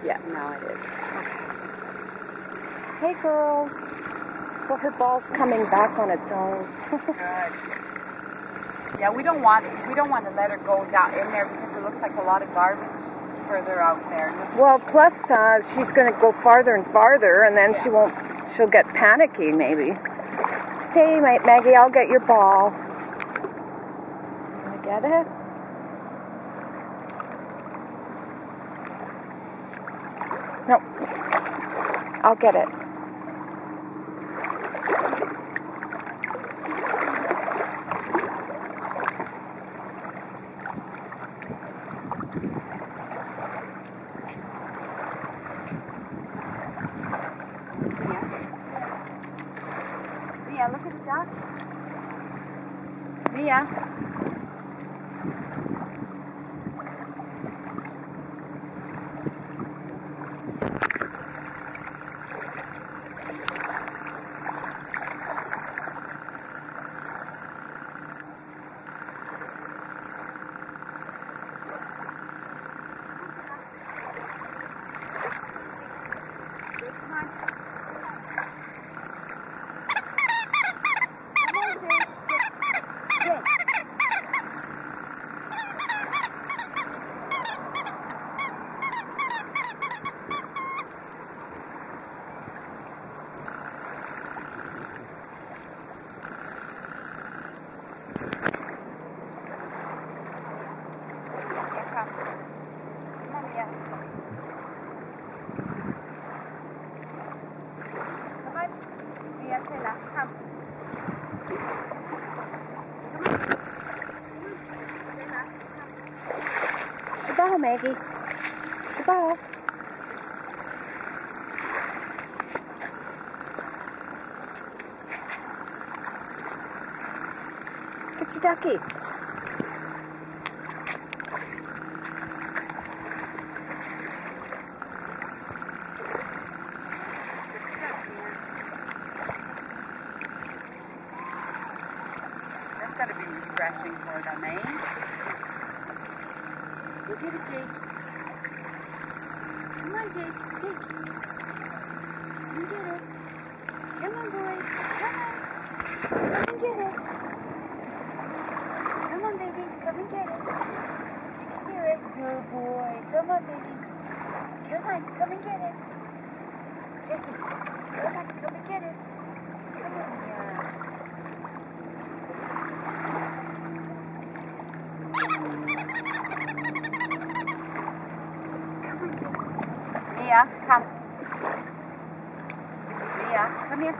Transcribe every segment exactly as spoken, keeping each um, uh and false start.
Yeah, now it is. Hey girls. Well, her ball's coming back on its own. Good. Yeah, we don't want we don't want to let her go down in there because it looks like a lot of garbage further out there. Well, plus uh, she's going to go farther and farther, and then yeah. she won't. She'll get panicky, maybe. Stay, Maggie. I'll get your ball. Can I get it? No. I'll get it. Mia, look at the duck. Mia. Shabal, Maggie. Shabal. Get your ducky. That's got to be refreshing for them, eh? Go get it, Jake. Come on, Jake. Jake. Come get it. Come on, boy. Come on. Come and get it. Come on, babies. Come and get it. You can hear it. Good boy. Come on, baby. Come on. Come and get it. Jakey. Come on. Come and get it. Come on, yeah. Mia, come. Mia, come here.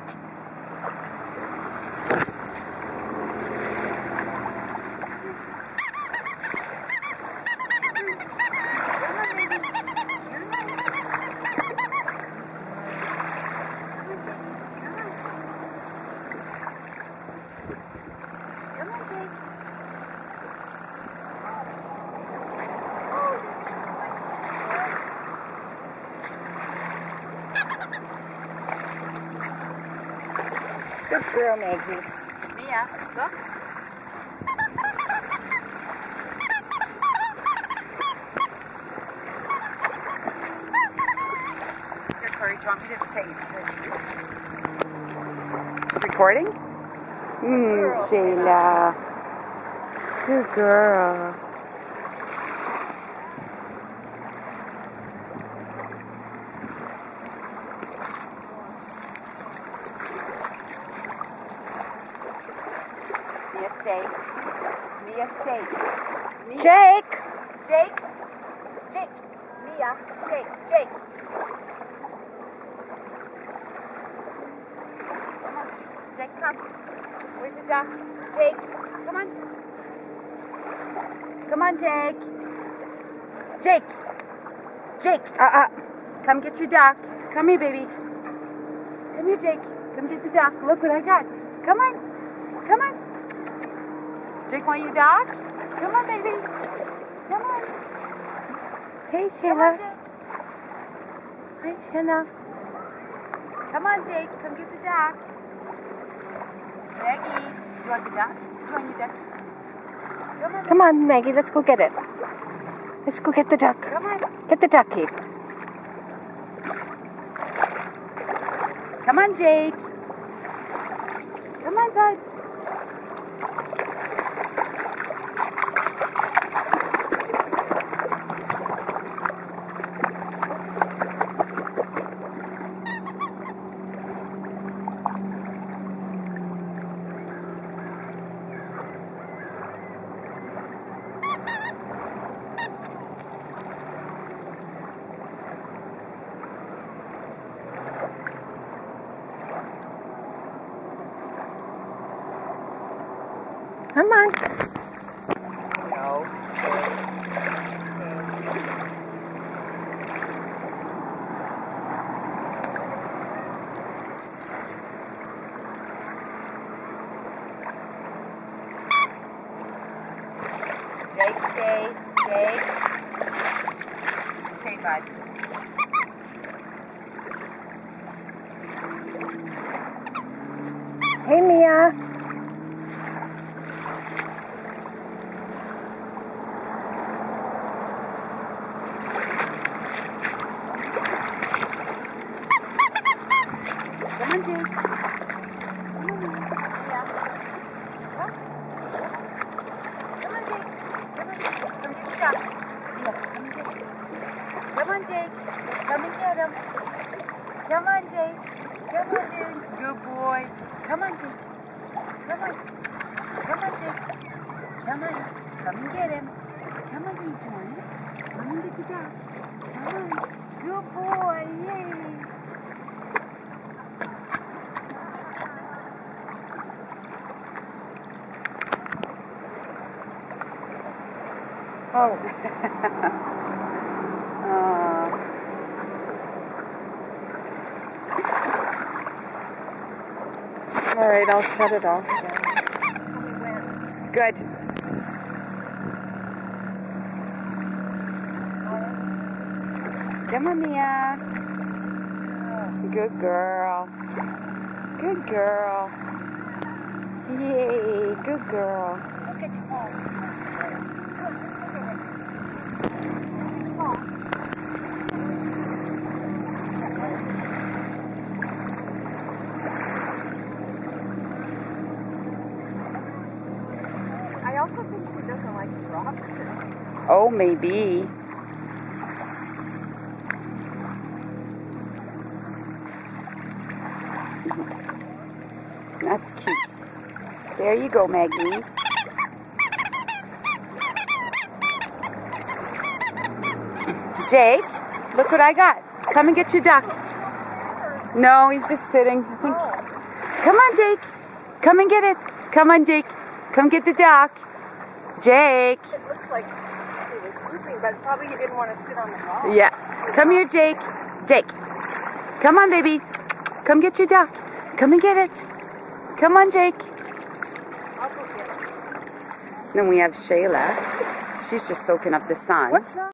Come on, Jake. Good girl, Maggie. Mia, look. Here, Corey, do you want me to say it? It's recording? Mmm, Sheila. Good girl. Mia, stay. Mia, stay. Mia. Jake! Jake. Jake. Mia, stay. Jake. Come on. Jake, come. Where's the duck? Jake, come on. Come on, Jake. Jake. Jake. Uh-uh. Come get your duck. Come here, baby. Come here, Jake. Come get the duck. Look what I got. Come on. Come on. Jake, want your dog? Come on, baby. Come on. Hey, Come Sheila. on, Jake. Hi, Sheila. Come on, Jake. Come get the duck. Maggie, do you want the duck? Do you want your duck? Come on. Come on, Maggie. Let's go get it. Let's go get the duck. Come on. Get the ducky. Come on, Jake. Come on, bud. Come on. No. Jake, stay. Jake. Okay, bud. Hey, Mia. Come on, Jake. Come on, Mia. Yeah. Huh? Come on, Jake. Come on. Come get the duck. Yeah, come and get it. Come on, Jake. Come and get him. Come on, Jake. Come on, dude. Good boy. Come on, Jake. Come on. Come on, Jake. Come on. Come and get him. Come on, Jake John. Come and get the duck. Come on. Good boy. Yay. Oh. uh, All right, I'll shut it off. good. Come on, Mia. Good girl. Good girl. Yay, good girl. Look at Paul. I also think she doesn't like rocks or something. Oh, maybe. That's cute. There you go, Maggie. Jake, look what I got. Come and get your duck. No, he's just sitting. I think. Come on, Jake. Come and get it. Come on, Jake. Come get the duck. Jake. It looks like he was pooping, but probably he didn't want to sit on the ball. Yeah. Come here, Jake. Jake. Come on, baby. Come get your duck. Come and get it. Come on, Jake. I'll go get it. Then we have Shayla. She's just soaking up the sun. What's wrong?